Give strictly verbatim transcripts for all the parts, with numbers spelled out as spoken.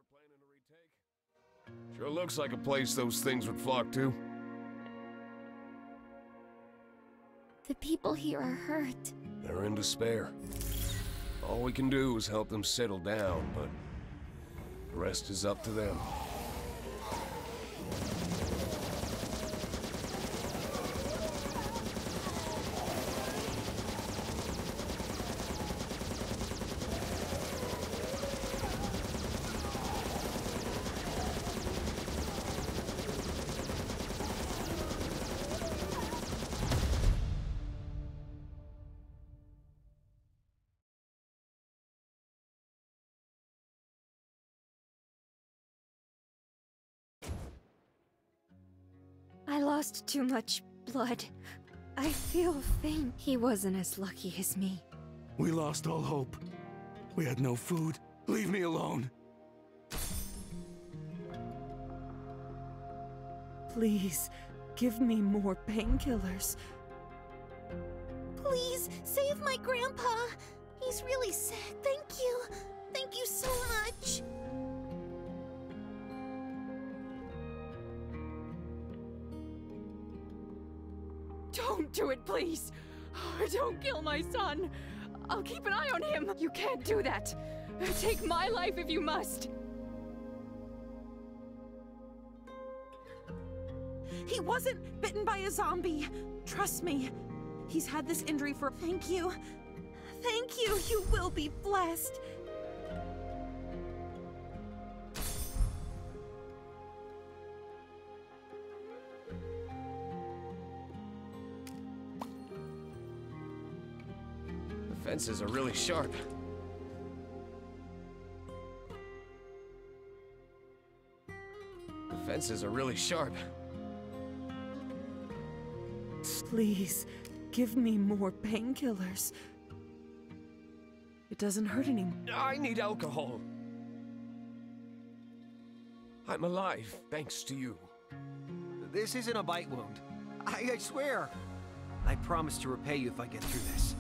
planning a retake? Sure looks like a place those things would flock to. The people here are hurt. They're in despair. All we can do is help them settle down, but the rest is up to them. I lost too much blood. I feel faint. He wasn't as lucky as me. We lost all hope. We had no food. Leave me alone. Please, give me more painkillers. Please, save my grandpa. He's really sick. Thank you. Thank you so much. Don't do it, please! Don't kill my son! I'll keep an eye on him! You can't do that! Take my life if you must! He wasn't bitten by a zombie! Trust me. He's had this injury for— Thank you. Thank you! You will be blessed! Fences are really sharp. The fences are really sharp. Please, give me more painkillers. It doesn't hurt anymore. I need alcohol. I'm alive, thanks to you. This isn't a bite wound. I, I swear. I promise to repay you if I get through this.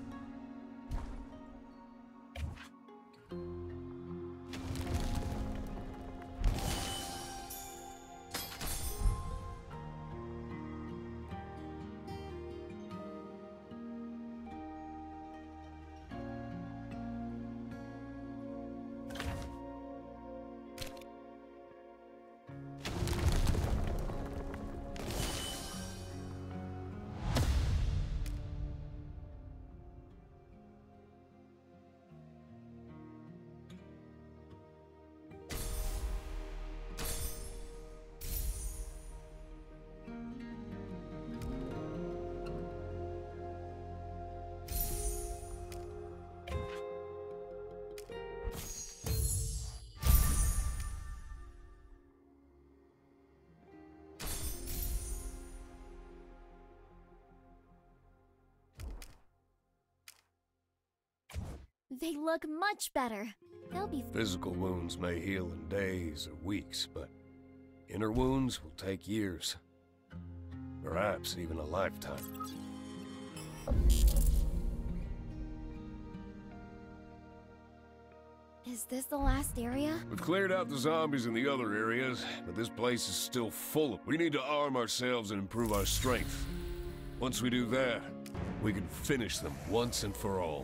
They look much better. They'll be— Physical wounds may heal in days or weeks, but inner wounds will take years. Perhaps even a lifetime. Is this the last area? We've cleared out the zombies in the other areas, but this place is still full of— We need to arm ourselves and improve our strength. Once we do that, we can finish them once and for all.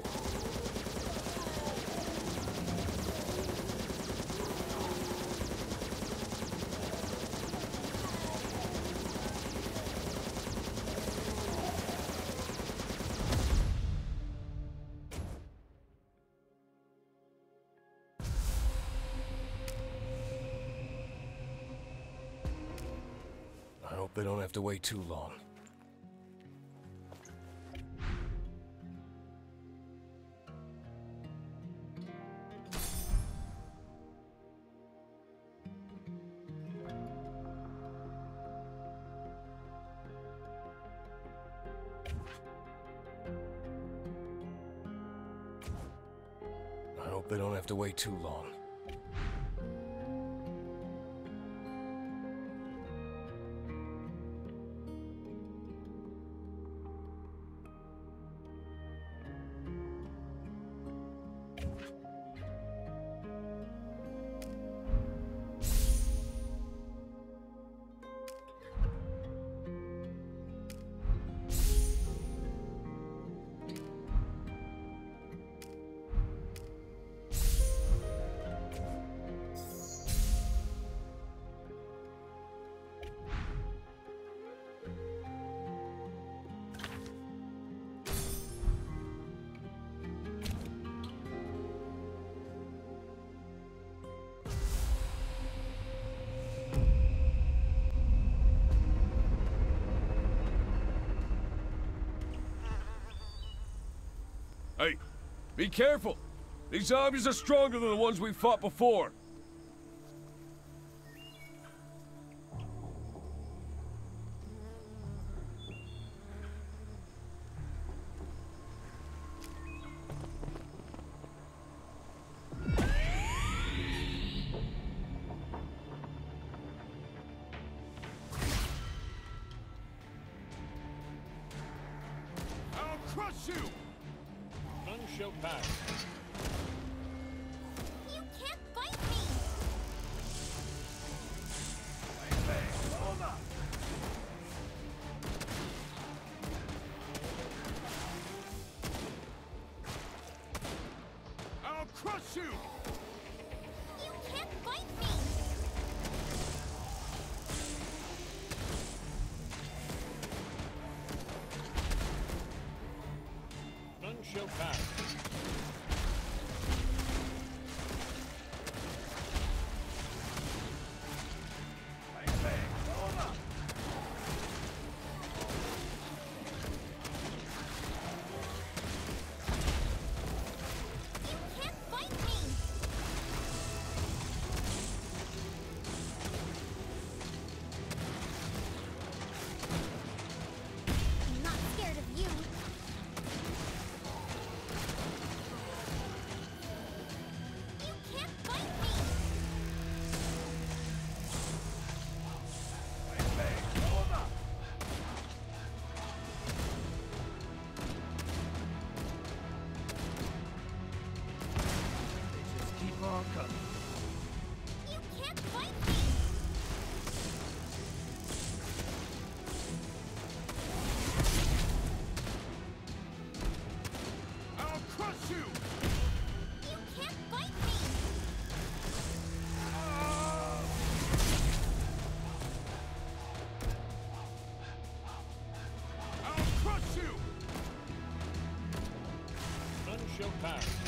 I hope they don't have to wait too long. I hope they don't have to wait too long. Hey, be careful! These zombies are stronger than the ones we fought before. Crush you! None shall pass. You can't fight me! I'll crush you! You can't fight me! None shall pass. You can't fight me! I'm not scared of you. You can't fight me! Just keep on coming. You can't fight me! I'll crush you! You can't fight me! I'll crush you! None shall pass.